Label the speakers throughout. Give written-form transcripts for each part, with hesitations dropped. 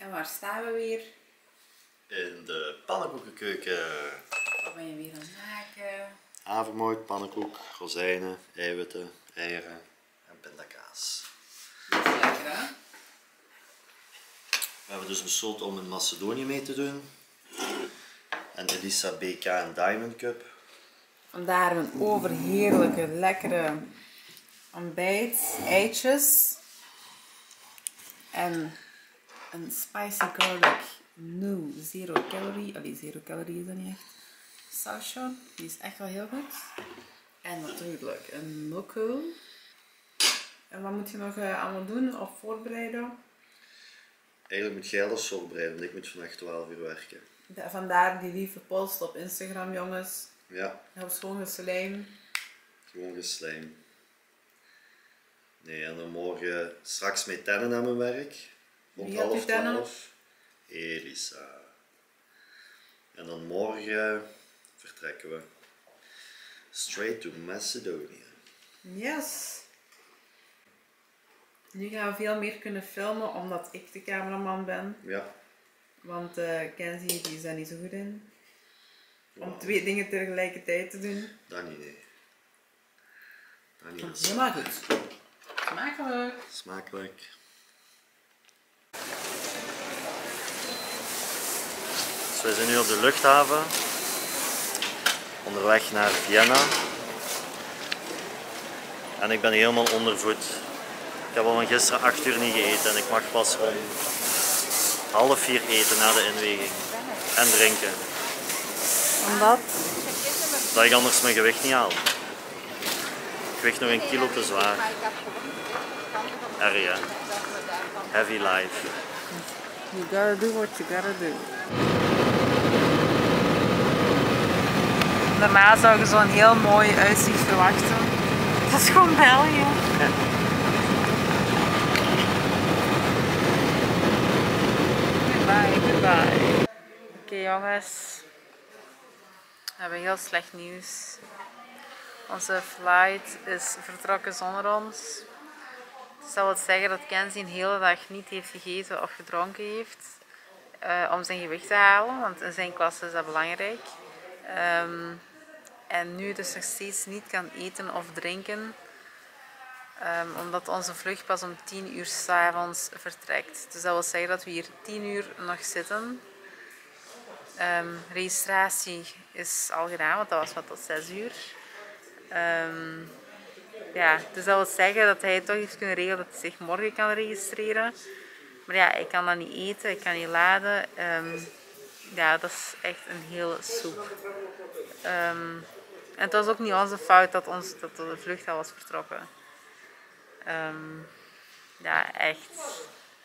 Speaker 1: En waar staan we weer?
Speaker 2: In de pannenkoekenkeuken.
Speaker 1: Wat ben je weer aan het maken?
Speaker 2: Havermout, pannenkoek, rozijnen, eiwitten, eieren en pindakaas.
Speaker 1: Dat is lekker, hè?
Speaker 2: We hebben dus besloten om in Macedonië mee te doen. En Elisa BK en Diamond Cup.
Speaker 1: Vandaar een overheerlijke, lekkere ontbijt, eitjes en een spicy garlic new zero calorie. Allee, zero calorie is dat niet echt. Sausje, die is echt wel heel goed. En natuurlijk een nokkel. En wat moet je nog allemaal doen of voorbereiden?
Speaker 2: Eigenlijk moet jij alles voorbereiden, want ik moet vandaag 12 uur werken.
Speaker 1: Vandaar die lieve post op Instagram, jongens.
Speaker 2: Ja.
Speaker 1: Heel schoon geslijm.
Speaker 2: Gewoon geslijm. Nee, en dan morgen straks mee tennen naar mijn werk. Rond
Speaker 1: Wie gaat u tennen?
Speaker 2: 11:30. Elisa. En dan morgen vertrekken we. Straight to Macedonia.
Speaker 1: Yes. Nu gaan we veel meer kunnen filmen omdat ik de cameraman ben.
Speaker 2: Ja.
Speaker 1: Want Kenzie die is daar niet zo goed in. Om twee dingen tegelijkertijd te doen.
Speaker 2: Dat niet, nee. Dat niet.
Speaker 1: Helemaal goed. Smakelijk.
Speaker 2: Smakelijk. Dus we zijn nu op de luchthaven. Onderweg naar Vienna. En ik ben helemaal ondervoed. Ik heb al van gisteren 8 uur niet gegeten en ik mag pas om 3:30 eten na de inweging. En drinken.
Speaker 1: Omdat?
Speaker 2: Dat ik anders mijn gewicht niet haal. Ik weeg nog 1 kilo te zwaar. Erg, hè? Heavy life.
Speaker 1: You gotta do what you gotta do. Daarna zou je zo'n heel mooi uitzicht verwachten. Dat is gewoon België. Goodbye, goodbye. Oké, jongens. We hebben heel slecht nieuws. Onze flight is vertrokken zonder ons. Dat wil zeggen dat Kenzie een hele dag niet heeft gegeten of gedronken heeft. Om zijn gewicht te halen, want in zijn klasse is dat belangrijk. En nu dus nog steeds niet kan eten of drinken. Omdat onze vlucht pas om 10 uur 's avonds vertrekt. Dus dat wil zeggen dat we hier 10 uur nog zitten. Registratie is al gedaan, want dat was maar tot 6 uur. Ja, dus dat wil zeggen dat hij toch heeft kunnen regelen dat hij zich morgen kan registreren. Maar ja, ik kan dat niet eten, ik kan niet laden. Ja, dat is echt een hele soep. En het was ook niet onze fout dat de vlucht al was vertrokken. Ja, echt.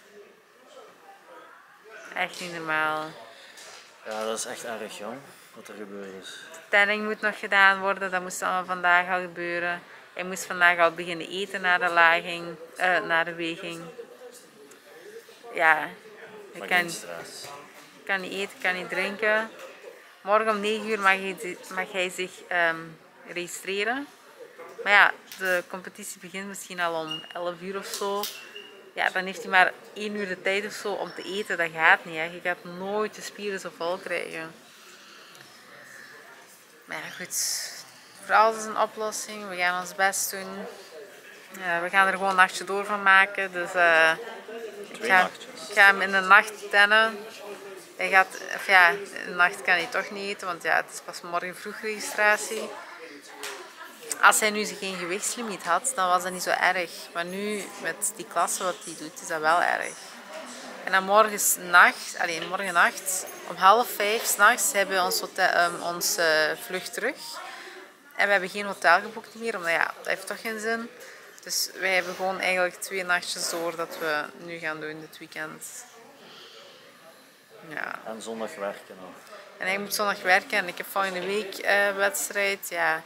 Speaker 1: Echt niet normaal.
Speaker 2: Ja, dat is echt erg, jong, wat er gebeurd is.
Speaker 1: De telling moet nog gedaan worden, dat moest allemaal vandaag al gebeuren. Hij moest vandaag al beginnen eten na de na de weging. Ja, ik kan niet eten, kan niet drinken. Morgen om 9 uur mag hij zich registreren. Maar ja, de competitie begint misschien al om 11 uur of zo. Ja, dan heeft hij maar 1 uur de tijd of zo om te eten. Dat gaat niet, hè. Je gaat nooit de spieren zo vol krijgen. Maar ja, goed. Voor alles is een oplossing. We gaan ons best doen. We gaan er gewoon een nachtje door van maken. Dus ik ga hem in de nacht tennen. Hij gaat, of ja, in de nacht kan hij toch niet eten, want ja, het is pas morgen vroeg registratie. Als hij nu geen gewichtslimiet had, dan was dat niet zo erg. Maar nu, met die klasse wat hij doet, is dat wel erg. En dan morgennacht om 4:30 s'nachts hebben we onze vlucht terug. En we hebben geen hotel geboekt meer, omdat ja, dat heeft toch geen zin. Dus wij hebben gewoon eigenlijk 2 nachtjes door dat we nu gaan doen dit weekend. Ja.
Speaker 2: En zondag werken nog.
Speaker 1: En hij moet zondag werken en ik heb volgende week wedstrijd. Ja.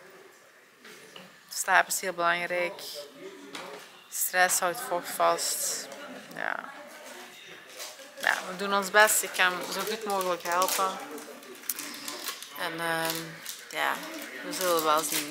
Speaker 1: Slaap is heel belangrijk. Stress houdt vocht vast. Ja. Ja, we doen ons best. Ik ga hem zo goed mogelijk helpen. En ja, we zullen wel zien.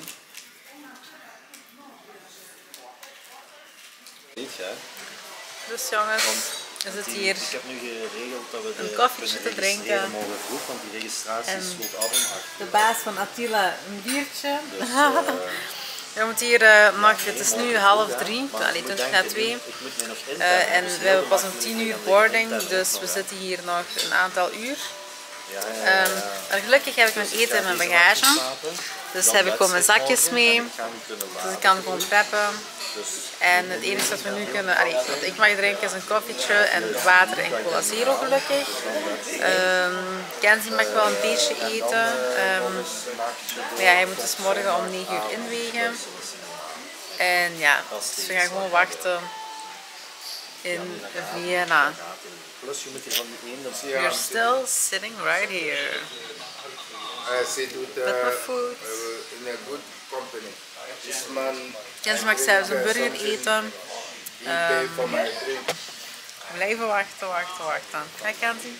Speaker 2: Niet, hè?
Speaker 1: Dus jongens.
Speaker 2: Want
Speaker 1: We zitten hier
Speaker 2: Ik heb nu geregeld dat we
Speaker 1: een koffietje te drinken.
Speaker 2: Morgen vroeg, want die registratie
Speaker 1: En
Speaker 2: sloot af om 8
Speaker 1: de baas van Attila een biertje.
Speaker 2: Dus,
Speaker 1: We moeten hier nog, het is nu 2:30, allee, 20 na 2.
Speaker 2: ik moet mij nog
Speaker 1: En we hebben pas om 10 uur boarding, dus we zitten hier nog een aantal uur. Maar gelukkig heb ik mijn eten in mijn bagage. Dus heb ik gewoon mijn zakjes mee. Dus ik kan gewoon preppen. En het enige wat we nu kunnen, wat ik mag drinken is een koffietje en water en cola zero gelukkig. Kenzie mag wel een beetje eten. Maar ja, hij moet dus morgen om 9 uur inwegen. En ja, dus we gaan gewoon wachten in Vienna.
Speaker 2: Plus je moet hier van die één, dat is
Speaker 1: We're still sitting right here.
Speaker 3: Ze doet
Speaker 1: Met mijn food.
Speaker 3: in a good company. This man,
Speaker 1: Kenzie mag zelfs een burger eten.
Speaker 3: he pay for my drink.
Speaker 1: Blijven wachten. Ga Kenzie?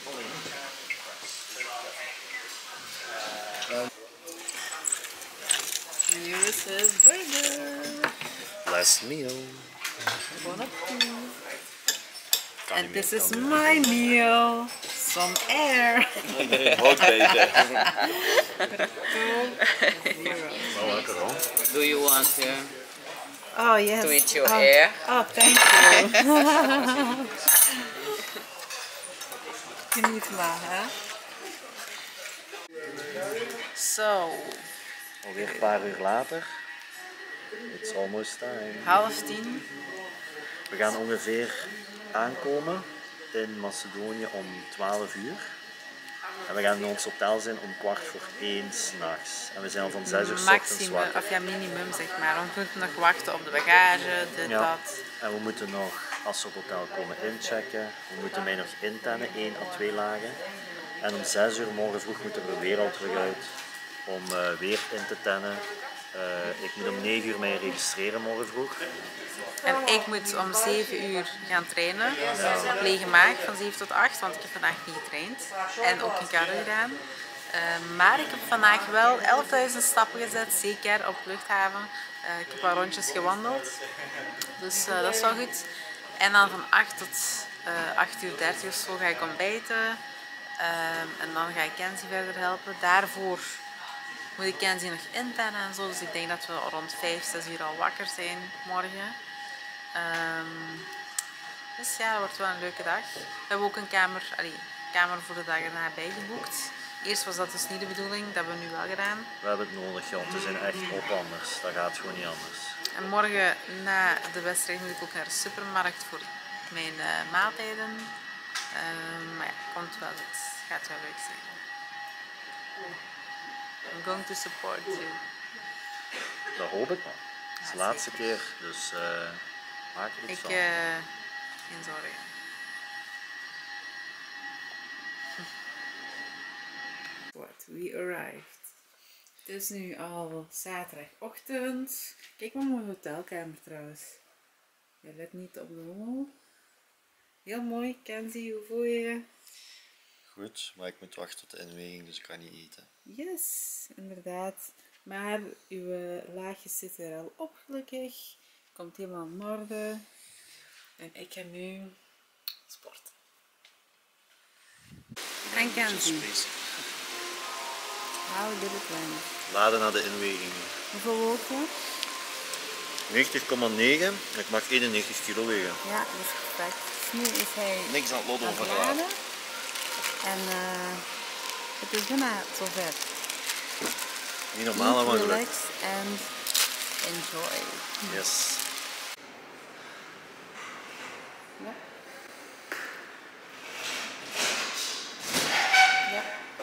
Speaker 1: Here is his burger.
Speaker 2: last meal.
Speaker 1: Bon appetit. And this is my meal. Some air.
Speaker 4: Ook deze.
Speaker 2: Wel lekker hoor.
Speaker 4: Do you want to
Speaker 1: Oh yes.
Speaker 4: eat your air?
Speaker 1: Oh, thank you. Geniet maar, hè. Zo,
Speaker 2: Alweer een paar uur later. It's almost time.
Speaker 1: 9:30.
Speaker 2: We gaan ongeveer aankomen in Macedonië om 12 uur. En we gaan in ons hotel zijn om 1:15 s'nachts. En we zijn al van 6 uur 's ochtends
Speaker 1: Maximum,
Speaker 2: wakker.
Speaker 1: of ja, minimum zeg maar. Want we moeten nog wachten op de bagage, dit,
Speaker 2: Ja.
Speaker 1: dat.
Speaker 2: En we moeten nog, als we op het hotel komen, inchecken. We moeten mij nog intennen, 1 à 2 lagen. En om 6 uur morgen vroeg moeten we er weer al terug uit om weer in te tennen. Ik moet om 9 uur mij registreren morgen vroeg.
Speaker 1: En ik moet om 7 uur gaan trainen. Op lege maag van 7 tot 8, want ik heb vandaag niet getraind. En ook geen cardio gedaan. Maar ik heb vandaag wel 11.000 stappen gezet, zeker op de luchthaven. Ik heb al rondjes gewandeld. Dus dat is wel goed. En dan van 8 tot 8:30 of zo ga ik ontbijten. En dan ga ik Kenzie verder helpen. Daarvoor moet ik Kenzie nog intennen en zo. Dus ik denk dat we rond 5-6 uur al wakker zijn morgen. Dus ja, dat wordt wel een leuke dag. We hebben ook een kamer voor de dag erna bijgeboekt. Eerst was dat dus niet de bedoeling, dat hebben we nu wel gedaan.
Speaker 2: We hebben het nodig, want we zijn echt op anders. Dat gaat gewoon niet anders.
Speaker 1: En morgen na de wedstrijd moet ik ook naar de supermarkt voor mijn maaltijden. Maar ja, komt wel goed. Gaat wel leuk zijn. I'm going to support you.
Speaker 2: Dat hoop ik wel. Het is de laatste keer, dus maak er iets van.
Speaker 1: Geen zorgen. What, we arrived. Het is nu al zaterdagochtend. Kijk maar mijn hotelkamer trouwens. Je let niet op de rommel. Heel mooi, Kenzie, hoe voel je je?
Speaker 2: Goed, maar ik moet wachten tot de inweging, dus ik kan niet eten.
Speaker 1: Yes, inderdaad. Maar uw laagjes zitten er al op, gelukkig. Komt helemaal in orde. En ik ga nu sporten. En Kenzie. How did it went?
Speaker 2: Laden naar de inweging.
Speaker 1: Hoeveel woog je?
Speaker 2: 90,9 en ik mag 91 kilo wegen.
Speaker 1: Ja, dat is perfect. Dus nu is hij
Speaker 2: Niks aan het lot
Speaker 1: aan het
Speaker 2: overladen.
Speaker 1: laden. En het is bijna zover.
Speaker 2: Niet normaal, maar gelukkig.
Speaker 1: Relax and enjoy.
Speaker 2: Yes.
Speaker 1: Ja. Ja.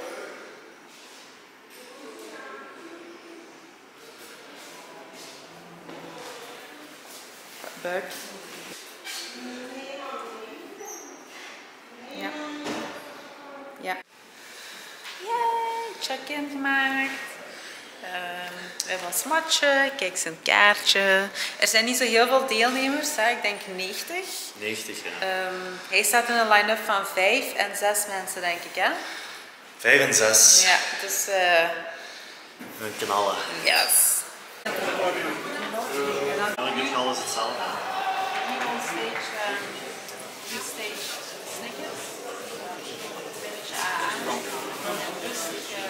Speaker 1: Buik. Ja. Ja. Yay, check-in gemaakt. We hebben ons matje, kijk zijn kaartje. Er zijn niet zo heel veel deelnemers, hè? Ik denk 90.
Speaker 2: 90, ja.
Speaker 1: Hij staat in een line-up van 5 en 6 mensen, denk ik, hè?
Speaker 2: 5 en 6.
Speaker 1: Ja, dus
Speaker 2: Een knallen.
Speaker 1: yes.
Speaker 2: Elke knal is hetzelfde.
Speaker 1: Hier on stage, stage.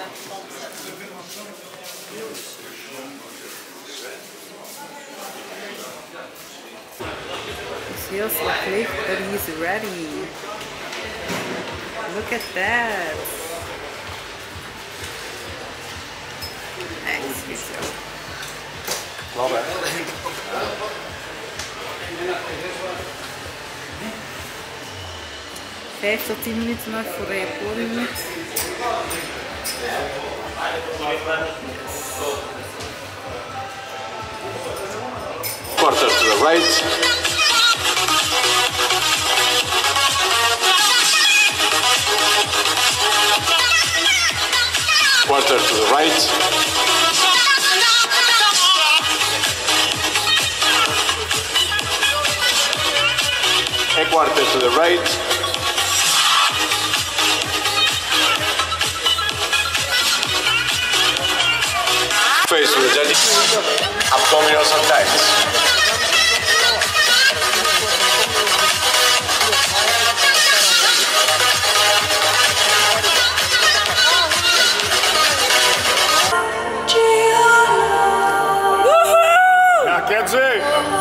Speaker 1: He feels like late, but he's ready. Look at that. Nice, good job.
Speaker 3: Love it.
Speaker 1: 5 tot 10 minuten nog voor je podium moet.
Speaker 5: Quarter to the right. Quarter to the right. A quarter to the right. Face to the judge. Abdominals and thighs. Quer dizer,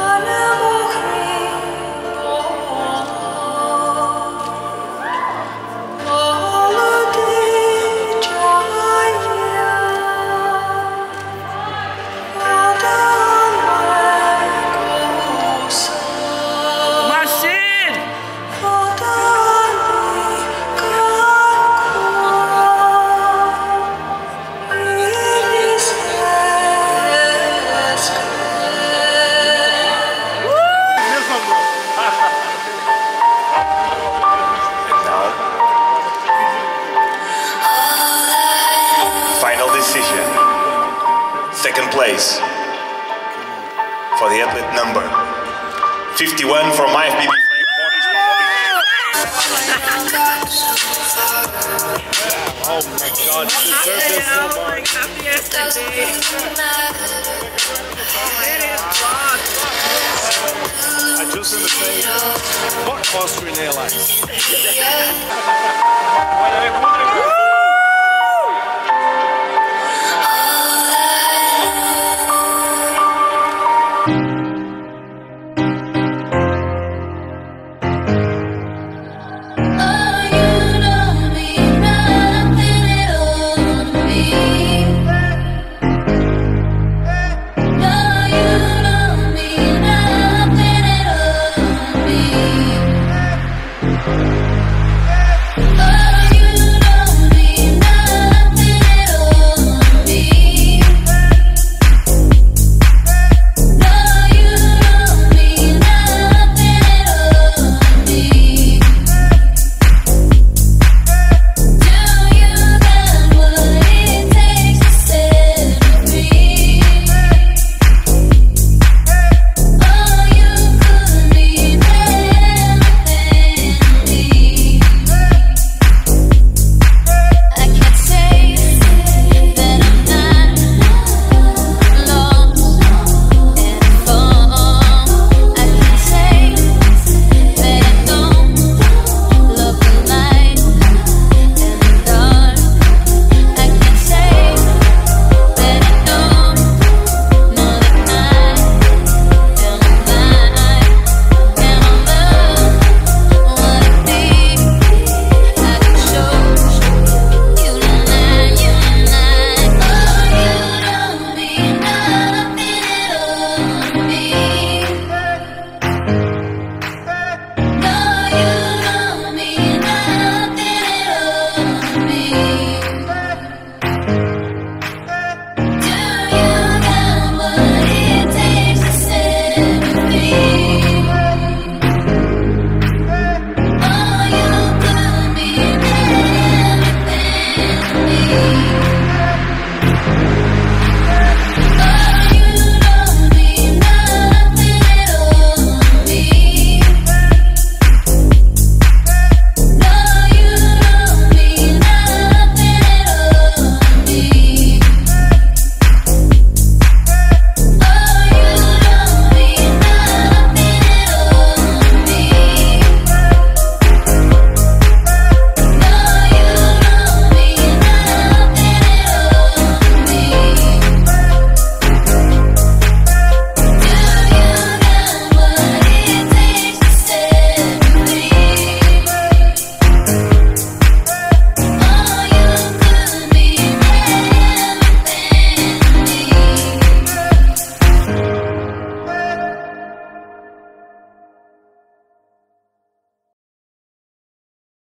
Speaker 6: decision. Second place for the athlete number 51 from IFBB.
Speaker 5: oh my God, you deserve this so much. I just want to say, fuck Austrian Airlines.